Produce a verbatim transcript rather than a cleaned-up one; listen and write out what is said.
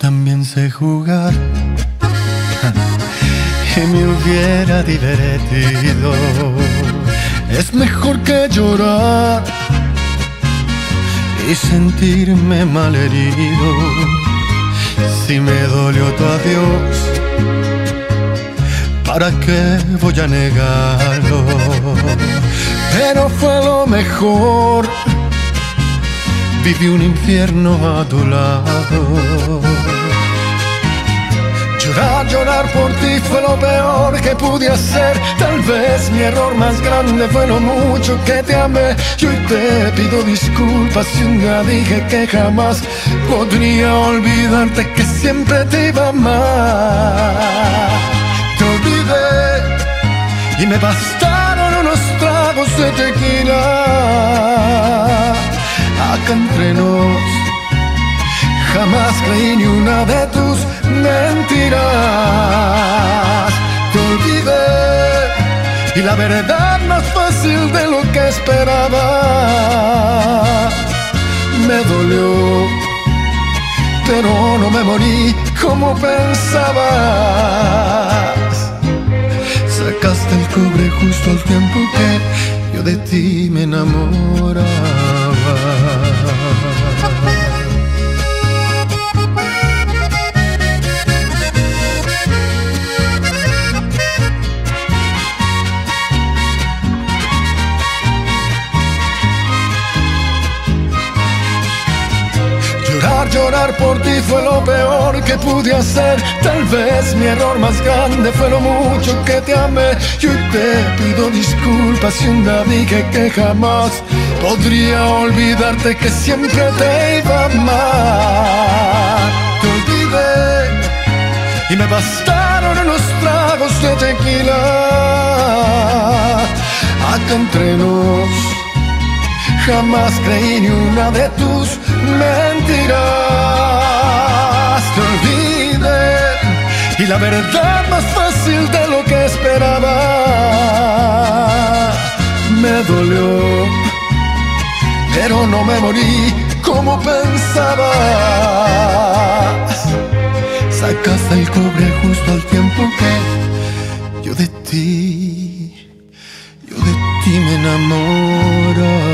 también sé jugar y me hubiera divertido. Es mejor que llorar y sentirme malherido. Si me dolió tu adiós, ¿para qué voy a negarlo? Pero fue lo mejor. Viví un infierno a tu lado. Llorar, llorar por ti fue lo peor que pude hacer. Tal vez mi error más grande fue lo mucho que te amé. Y hoy te pido disculpas si un día dije que jamás podría olvidarte, que siempre te iba a amar. Te olvidé y me bastaron unos tragos de tequila. Acá entre nos, jamás creí ni una de tus mentiras. Te olvidé y la verdad más fácil de lo que esperaba. Me dolió, pero no me morí como pensabas. Sacaste el cobre justo al tiempo que yo de ti me enamoraba. Llorar, llorar por ti fue lo peor que pude hacer. Tal vez mi error más grande fue lo mucho que te amé. Y hoy te pido disculpas si un día dije que jamás podría olvidarte, que siempre te iba a amar. Te olvidé y me bastaron unos tragos de tequila. Acá entre nos, jamás creí ni una de tus mentiras. Te olvidé y la verdad más fácil de lo que esperaba. Me dolió, pero no me morí como pensabas. Sacaste el cobre justo al tiempo que yo de ti, yo de ti me enamoraba.